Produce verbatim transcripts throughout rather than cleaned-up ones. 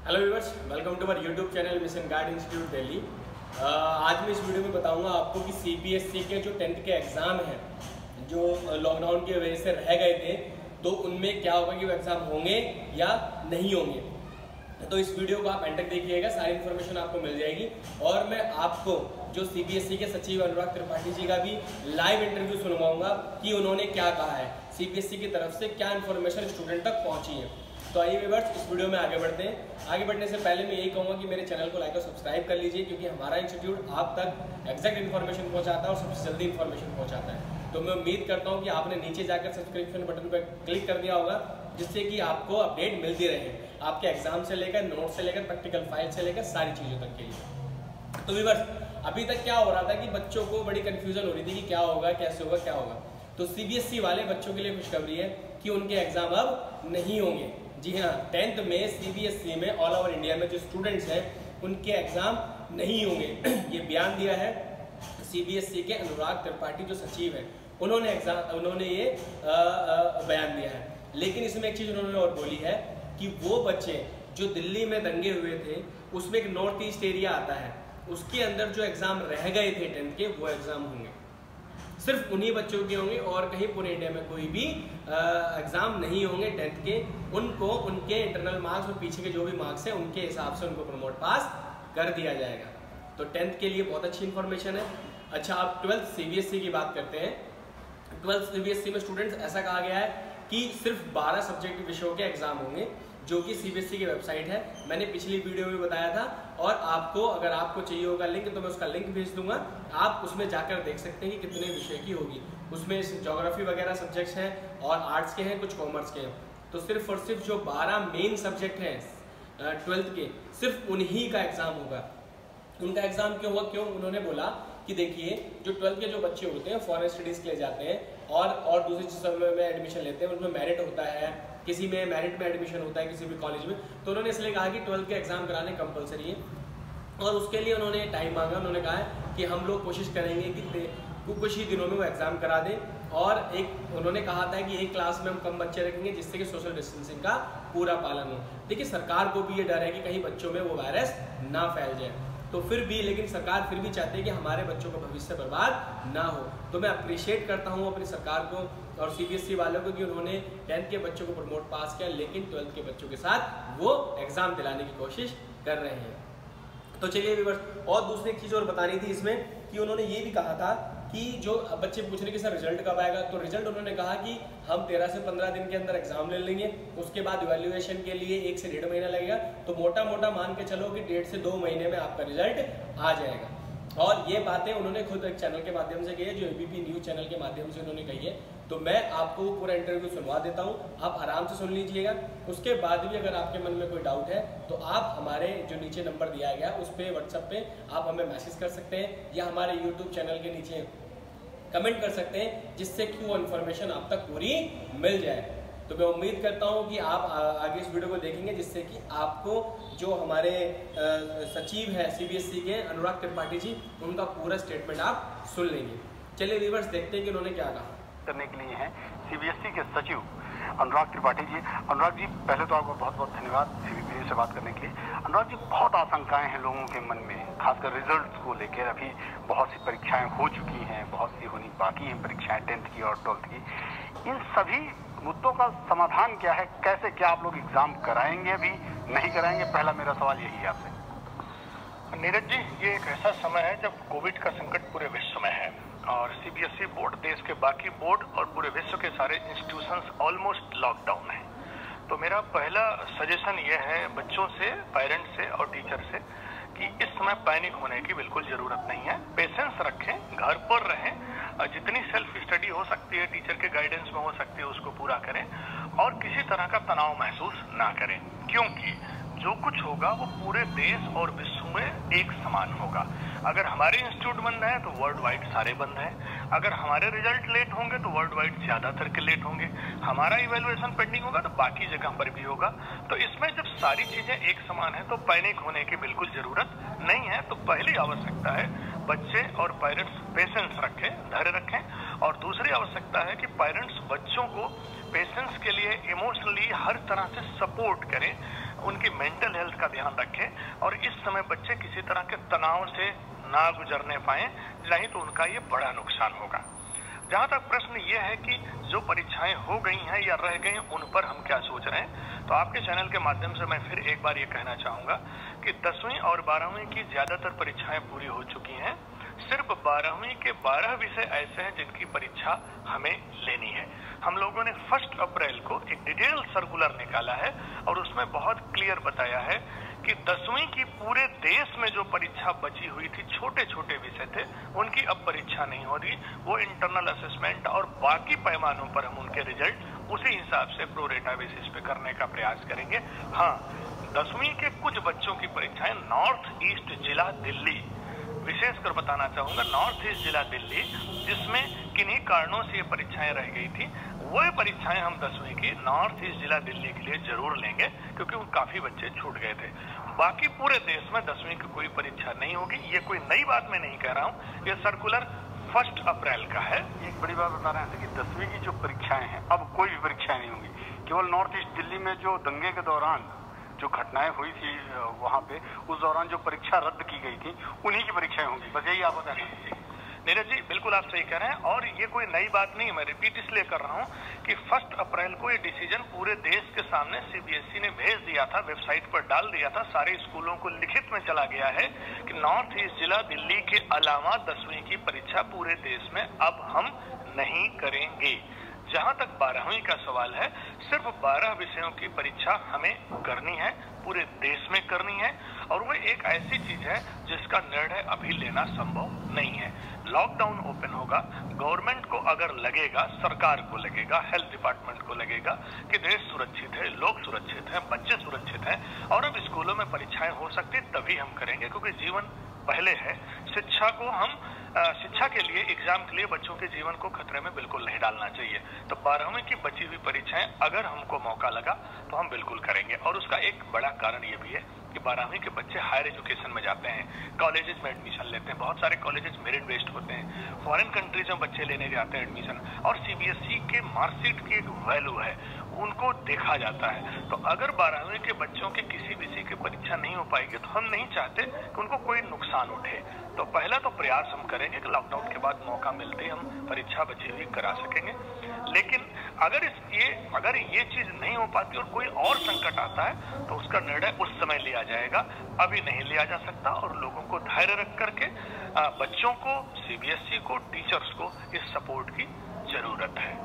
Hello viewers, welcome to our YouTube channel Mission Guard Institute Delhi. आज मैं इस video में बताऊंगा आपको कि सीबीएसई के जो टेंथ के एग्ज़ाम हैं जो लॉकडाउन की वजह से रह गए थे, तो उनमें क्या होगा कि वो एग्ज़ाम होंगे या नहीं होंगे। तो इस वीडियो को आप एंड तक देखिएगा, सारी इन्फॉर्मेशन आपको मिल जाएगी। और मैं आपको जो सीबीएसई के सचिव अनुराग त्रिपाठी जी का भी लाइव इंटरव्यू सुनवाऊंगा कि उन्होंने क्या कहा है, सीबीएसई की तरफ से क्या इन्फॉर्मेशन स्टूडेंट तक पहुंची है। तो आइए व्यूअर्स, इस वीडियो में आगे बढ़ते हैं। आगे बढ़ने से पहले मैं यही कहूँगा कि मेरे चैनल को लाइक और सब्सक्राइब कर लीजिए, क्योंकि हमारा इंस्टीट्यूट आप तक एग्जैक्ट इन्फॉर्मेशन पहुंचाता है और सबसे जल्दी इन्फॉर्मेशन पहुंचाता है। तो मैं उम्मीद करता हूं कि आपने नीचे जाकर सब्सक्रिप्शन बटन पर क्लिक कर दिया होगा, जिससे कि आपको अपडेट मिलती रहे आपके एग्जाम से लेकर, नोट से लेकर, प्रैक्टिकल फाइल से लेकर सारी चीज़ों तक के लिए। तो व्यूअर्स, अभी तक क्या हो रहा था कि बच्चों को बड़ी कन्फ्यूजन हो रही थी कि क्या होगा, कैसे होगा, क्या होगा। तो सीबीएसई वाले बच्चों के लिए खुशखबरी है कि उनके एग्जाम अब नहीं होंगे। जी हाँ, टेंथ में सीबीएसई में ऑल ओवर इंडिया में जो स्टूडेंट्स हैं उनके एग्जाम नहीं होंगे। ये बयान दिया है सीबीएसई के अनुराग त्रिपाठी जो सचिव हैं, उन्होंने एग्जाम उन्होंने ये आ, आ, बयान दिया है। लेकिन इसमें एक चीज़ उन्होंने और बोली है कि वो बच्चे जो दिल्ली में दंगे हुए थे, उसमें एक नॉर्थ ईस्ट एरिया आता है, उसके अंदर जो एग्जाम रह गए थे टेंथ के, वो एग्जाम होंगे। सिर्फ उन्हीं बच्चों के होंगे और कहीं पूरे इंडिया में कोई भी एग्जाम नहीं होंगे टेंथ के। उनको उनके इंटरनल मार्क्स और पीछे के जो भी मार्क्स हैं उनके हिसाब से उनको प्रमोट पास कर दिया जाएगा। तो टेंथ के लिए बहुत अच्छी इन्फॉर्मेशन है। अच्छा, अब ट्वेल्थ सीबीएसई की बात करते हैं। ट्वेल्थ सीबीएसई में स्टूडेंट्स ऐसा कहा गया है कि सिर्फ बारह सब्जेक्ट विषयों के एग्जाम होंगे, जो कि सीबीएसई की वेबसाइट है। मैंने पिछली वीडियो में बताया था, और आपको अगर आपको चाहिए होगा लिंक तो मैं उसका लिंक भेज दूंगा, आप उसमें जाकर देख सकते हैं कि कितने विषय की होगी। उसमें ज्योग्राफी वगैरह सब्जेक्ट्स हैं और आर्ट्स के हैं, कुछ कॉमर्स के हैं। तो सिर्फ और सिर्फ जो बारह मेन सब्जेक्ट हैं ट्वेल्थ के, सिर्फ उन्हीं का एग्जाम होगा। उनका एग्जाम क्यों हुआ, क्यों? उन्होंने बोला कि देखिए, जो ट्वेल्थ के जो बच्चे होते हैं फॉरेन स्टडीज़ के लिए जाते हैं और और दूसरी चीज़ों में एडमिशन लेते हैं, उनमें मेरिट होता है, किसी में मेरिट में एडमिशन होता है किसी भी कॉलेज में। तो उन्होंने इसलिए कहा कि ट्वेल्थ के एग्जाम कराने कंपलसरी है, और उसके लिए उन्होंने टाइम मांगा। उन्होंने कहा है कि हम लोग कोशिश करेंगे कि कुछ ही दिनों में वो एग्ज़ाम करा दें। और एक उन्होंने कहा था कि एक क्लास में हम कम बच्चे रखेंगे, जिससे कि सोशल डिस्टेंसिंग का पूरा पालन हो। देखिए, सरकार को भी ये डर है कि कहीं बच्चों में वो वायरस ना फैल जाए, तो फिर भी लेकिन सरकार फिर भी चाहती है कि हमारे बच्चों का भविष्य बर्बाद ना हो। तो मैं अप्रिशिएट करता हूँ अपनी सरकार को और सीबीएसई वालों को कि उन्होंने टेंथ के बच्चों को प्रमोट पास किया, लेकिन ट्वेल्थ के बच्चों के साथ वो एग्जाम दिलाने की कोशिश कर रहे हैं। तो चलिए व्यूअर्स, और दूसरी एक चीज़ और बतानी थी इसमें कि उन्होंने ये भी कहा था कि जो बच्चे पूछ रहे कि सर रिजल्ट कब आएगा, तो रिजल्ट उन्होंने कहा कि हम तेरह से पंद्रह दिन के अंदर एग्जाम ले लेंगे, उसके बाद इवैल्यूएशन के लिए एक से डेढ़ महीना लगेगा। तो मोटा मोटा मान के चलो कि डेढ़ से दो महीने में आपका रिजल्ट आ जाएगा। और ये बातें उन्होंने खुद एक चैनल के माध्यम से कही है, जो एबीपी न्यूज़ चैनल के माध्यम से उन्होंने कही है। तो मैं आपको पूरा इंटरव्यू सुनवा देता हूँ, आप आराम से सुन लीजिएगा। उसके बाद भी अगर आपके मन में कोई डाउट है तो आप हमारे जो नीचे नंबर दिया गया उस पर व्हाट्सएप पे आप हमें मैसेज कर सकते हैं, या हमारे यूट्यूब चैनल के नीचे कमेंट कर सकते हैं, जिससे कि वो इन्फॉर्मेशन आप तक पूरी मिल जाए। तो मैं उम्मीद करता हूं कि आप आगे इस वीडियो को देखेंगे, जिससे कि आपको जो हमारे सचिव है सीबीएसई के अनुराग त्रिपाठी जी, उनका पूरा स्टेटमेंट आप सुन लेंगे। चलिए व्यूअर्स, देखते हैं कि उन्होंने क्या कहा। करने के लिए हैं सीबीएसई के सचिव अनुराग त्रिपाठी जी। अनुराग जी, पहले तो आपका बहुत बहुत धन्यवाद सीबीएसई से बात करने के लिए। अनुराग जी, बहुत आशंकाएं हैं लोगों के मन में, खासकर रिजल्ट को लेकर। अभी बहुत सी परीक्षाएं हो चुकी हैं, बहुत सी होनी बाकी हैं परीक्षाएं टेंथ की और ट्वेल्थ की। इन सभी मुद्दों का समाधान क्या है, कैसे क्या आप लोग एग्जाम कराएंगे, अभी नहीं कराएंगे? पहला मेरा सवाल यही है आपसे। नीरज जी, ये एक ऐसा समय है जब कोविड का संकट पूरे विश्व में है, और सीबीएसई बोर्ड देश के बाकी बोर्ड और पूरे विश्व के सारे इंस्टीट्यूशंस ऑलमोस्ट लॉकडाउन है। तो मेरा पहला सजेशन ये है बच्चों से, पेरेंट्स से और टीचर से कि इस समय पैनिक होने की बिल्कुल ज़रूरत नहीं है। पेशेंस रखें, घर पर रहें, जितनी सेल्फ स्टडी हो सकती है, टीचर के गाइडेंस में हो सकती है, उसको पूरा करें, और किसी तरह का तनाव महसूस ना करें, क्योंकि जो कुछ होगा वो पूरे देश और विश्व में एक समान होगा। अगर हमारे इंस्टीट्यूट बंद है तो वर्ल्ड वाइड सारे बंद हैं। अगर हमारे रिजल्ट लेट होंगे तो वर्ल्ड वाइड ज़्यादातर के लेट होंगे। हमारा इवैल्यूएशन पेंडिंग होगा तो बाकी जगह पर भी होगा। तो इसमें जब सारी चीज़ें एक समान है तो पैनिक होने की बिल्कुल ज़रूरत नहीं है। तो पहली आवश्यकता है बच्चे और पेरेंट्स पेशेंस रखें, धैर्य रखें। और दूसरी आवश्यकता है कि पेरेंट्स बच्चों को पेशेंस के लिए इमोशनली हर तरह से सपोर्ट करें, उनकी मेंटल मेंटल हेल्थ का ध्यान रखें और इस समय बच्चे किसी तरह के तनाव से ना गुजरने पाए, नहीं तो उनका ये बड़ा नुकसान होगा। जहां तक प्रश्न ये है कि जो परीक्षाएं हो गई हैं या रह गई हैं उन पर हम क्या सोच रहे हैं, तो आपके चैनल के माध्यम से मैं फिर एक बार ये कहना चाहूंगा कि दसवीं और बारहवीं की ज्यादातर परीक्षाएं पूरी हो चुकी हैं। सिर्फ बारहवीं के बारह विषय ऐसे हैं जिनकी परीक्षा हमें लेनी है। हम लोगों ने फर्स्ट अप्रैल को एक डिटेल सर्कुलर निकाला है और उसमें बहुत क्लियर बताया है कि दसवीं की पूरे देश में जो परीक्षा बची हुई थी, छोटे छोटे विषय थे, उनकी अब परीक्षा नहीं हो रही। वो इंटरनल असेसमेंट और बाकी पैमानों पर हम उनके रिजल्ट उसी हिसाब से प्रोरेटा बेसिस पे करने का प्रयास करेंगे। हाँ, दसवीं के कुछ बच्चों की परीक्षाएं नॉर्थ ईस्ट जिला दिल्ली, विशेषकर बताना चाहूंगा नॉर्थ ईस्ट जिला दिल्ली, जिसमें किन्हीं कारणों से ये परीक्षाएं रह गई थी, वो परीक्षाएं हम दसवीं की नॉर्थ ईस्ट जिला दिल्ली के लिए जरूर लेंगे, क्योंकि उन काफी बच्चे छूट गए थे। बाकी पूरे देश में दसवीं की कोई परीक्षा नहीं होगी। ये कोई नई बात मैं नहीं कह रहा हूँ, ये सर्कुलर फर्स्ट अप्रैल का है। एक बड़ी बात बता रहे हैं कि दसवीं की जो परीक्षाएं हैं अब कोई भी परीक्षाएं नहीं होंगी। केवल नॉर्थ ईस्ट दिल्ली में जो दंगे के दौरान जो घटनाएं हुई थी वहां पे, उस दौरान जो परीक्षा रद्द की गई थी उन्हीं की परीक्षाएं होंगी, बस यही आप बता रहे हैं। नीरज जी, बिल्कुल आप सही कह रहे हैं और ये कोई नई बात नहीं है। मैं रिपीट इसलिए कर रहा हूँ कि फर्स्ट अप्रैल को ये डिसीजन पूरे देश के सामने सीबीएसई ने भेज दिया था, वेबसाइट पर डाल दिया था, सारे स्कूलों को लिखित में चला गया है कि नॉर्थ ईस्ट जिला दिल्ली के अलावा दसवीं की परीक्षा पूरे देश में अब हम नहीं करेंगे। जहां तक बारहवीं का सवाल है, सिर्फ बारह विषयों की परीक्षा हमें करनी है, पूरे देश में करनी है, और वो एक ऐसी चीज है जिसका निर्णय अभी लेना संभव नहीं है। लॉकडाउन ओपन होगा, गवर्नमेंट को अगर लगेगा, सरकार को लगेगा, हेल्थ डिपार्टमेंट को लगेगा कि देश सुरक्षित है, लोग सुरक्षित हैं, बच्चे सुरक्षित हैं और अब स्कूलों में परीक्षाएं हो सकती, तभी हम करेंगे, क्योंकि जीवन पहले है। शिक्षा को हम आ, शिक्षा के लिए, एग्जाम के लिए बच्चों के जीवन को खतरे में बिल्कुल नहीं डालना चाहिए। तो बारहवीं की बची हुई परीक्षाएं अगर हमको मौका लगा तो हम बिल्कुल करेंगे। और उसका एक बड़ा कारण ये भी है कि बारहवीं के बच्चे हायर एजुकेशन में जाते हैं, कॉलेजेस में एडमिशन लेते हैं, बहुत सारे कॉलेजेस मेरिट बेस्ड होते हैं, फॉरेन कंट्रीज में बच्चे लेने जाते हैं एडमिशन, और सीबीएसई के मार्कशीट की एक वैल्यू है, उनको देखा जाता है। तो अगर बारहवीं के बच्चों के किसी विषय की परीक्षा नहीं हो पाएगी तो हम नहीं चाहते कि उनको कोई नुकसान उठे। तो पहला तो प्रयास हम करेंगे कि लॉकडाउन के बाद मौका मिलते ही हम परीक्षा बची हुई करा सकेंगे। लेकिन अगर इस ये अगर ये चीज नहीं हो पाती और कोई और संकट आता है तो उसका निर्णय उस समय लिया जाएगा, अभी नहीं लिया जा सकता। और लोगों को धैर्य रख करके बच्चों को, सीबीएसई को, टीचर्स को इस सपोर्ट की जरूरत है।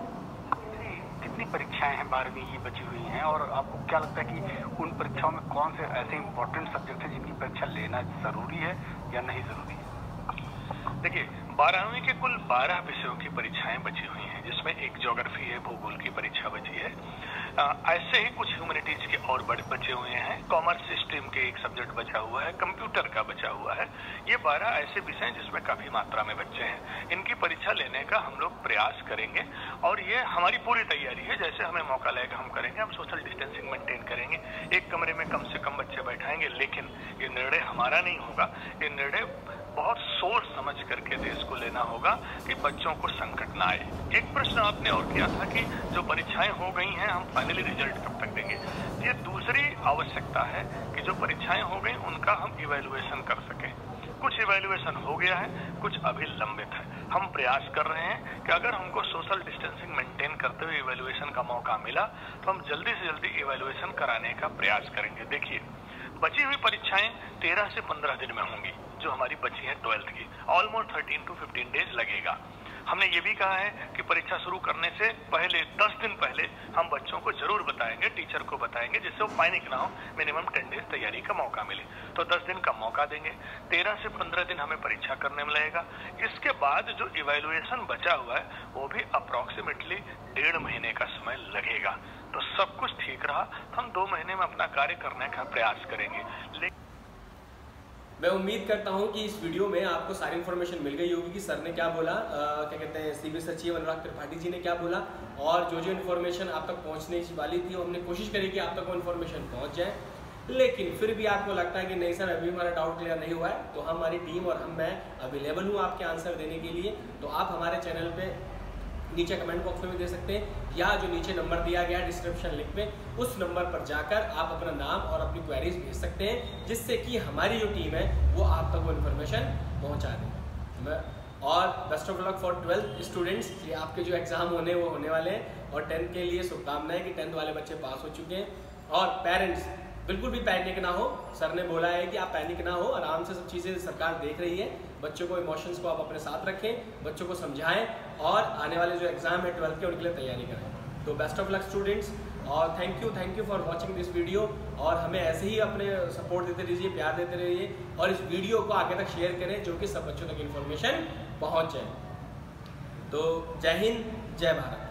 कितनी परीक्षाएं हैं बारहवीं की बची हुई हैं, और आपको क्या लगता है कि उन परीक्षाओं में कौन से ऐसे इंपॉर्टेंट सब्जेक्ट हैं जिनकी परीक्षा लेना जरूरी है या नहीं जरूरी है? देखिए, बारहवीं के कुल बारह विषयों की परीक्षाएं बची हुई हैं, जिसमें एक ज्योग्राफी है, भूगोल की परीक्षा बची है। आ, ऐसे ही कुछ ह्यूमैनिटीज के और बड़े बचे हुए हैं, कॉमर्स स्ट्रीम के एक सब्जेक्ट बचा हुआ है, कंप्यूटर का बचा हुआ है। ये बारह ऐसे विषय हैं जिसमें काफी मात्रा में बच्चे हैं। इनकी परीक्षा लेने का हम लोग प्रयास करेंगे और ये हमारी पूरी तैयारी है। जैसे हमें मौका लगेगा हम करेंगे, हम सोशल डिस्टेंसिंग मेंटेन करेंगे, एक कमरे में कम से कम बच्चे बैठाएंगे। लेकिन ये निर्णय हमारा नहीं होगा, ये निर्णय बहुत सोच समझ करके देश को लेना होगा कि बच्चों को संकट ना आए। एक प्रश्न आपने और किया था कि जो परीक्षाएं हो गई हैं हम फाइनली रिजल्ट कब तक देंगे। ये दूसरी आवश्यकता है कि जो परीक्षाएं हो गई उनका हम इवैल्यूएशन कर सकें। कुछ इवैल्यूएशन हो गया है, कुछ अभी लंबित है। हम प्रयास कर रहे हैं कि अगर हमको सोशल डिस्टेंसिंग मेंटेन करते हुए इवैल्यूएशन का मौका मिला तो हम जल्दी से जल्दी इवैल्यूएशन कराने का प्रयास करेंगे। देखिए, बची हुई परीक्षाएं तेरह से पंद्रह दिन में होंगी, जो हमारी बची है ट्वेल्थ की। Almost thirteen to fifteen days लगेगा। हमने ये भी कहा है कि परीक्षा शुरू करने से पहले दस दिन पहले हम बच्चों को जरूर बताएंगे, टीचर को बताएंगे, जिससे वो पैनिक ना हो, मिनिमम टेन डेज तैयारी का मौका मिले। तो दस दिन का मौका देंगे, तेरह से पंद्रह दिन हमें परीक्षा करने में लगेगा। इसके बाद जो इवैल्यूएशन बचा हुआ है वो भी अप्रोक्सीमेटली डेढ़ महीने का समय लगेगा। तो सब कुछ ठीक रहा तो हम दो महीने में अपना कार्य करने का प्रयास करेंगे। लेकिन मैं उम्मीद करता हूं कि इस वीडियो में आपको सारी इन्फॉर्मेशन मिल गई होगी कि सर ने क्या बोला, आ, क्या कहते हैं सीबीएस सचिव अनुराग त्रिपाठी जी ने क्या बोला, और जो जो इन्फॉर्मेशन आप तक पहुंचने वाली थी हमने कोशिश करी कि आप तक वो इन्फॉर्मेशन पहुंच जाए। लेकिन फिर भी आपको लगता है कि नहीं सर अभी हमारा डाउट क्लियर नहीं हुआ है, तो हमारी टीम और हम मैं अवेलेबल हूँ आपके आंसर देने के लिए। तो आप हमारे चैनल पर नीचे कमेंट बॉक्स में भी दे सकते हैं, या जो नीचे नंबर दिया गया है डिस्क्रिप्शन लिंक पे उस नंबर पर जाकर आप अपना नाम और अपनी क्वेरीज भेज सकते हैं, जिससे कि हमारी जो टीम है वो आप तक वो इन्फॉर्मेशन पहुंचा दे। और best of luck for twelfth students, ये आपके जो एग्ज़ाम होने वो होने वाले हैं। और टेंथ के लिए शुभकामनाएं कि टेंथ वाले बच्चे पास हो चुके हैं। और पेरेंट्स बिल्कुल भी पैनिक ना हो, सर ने बोला है कि आप पैनिक ना हो, आराम से सब चीज़ें सरकार देख रही है। बच्चों को इमोशंस को आप अपने साथ रखें, बच्चों को समझाएं और आने वाले जो एग्ज़ाम है ट्वेल्थ के उनके लिए तैयारी करें। तो बेस्ट ऑफ लक स्टूडेंट्स, और thank you thank you for watching this video. और हमें ऐसे ही अपने सपोर्ट देते रहिए, प्यार देते रहिए और इस वीडियो को आगे तक शेयर करें, जो कि सब बच्चों तक इन्फॉर्मेशन पहुँच जाए। तो जय हिंद, जय भारत।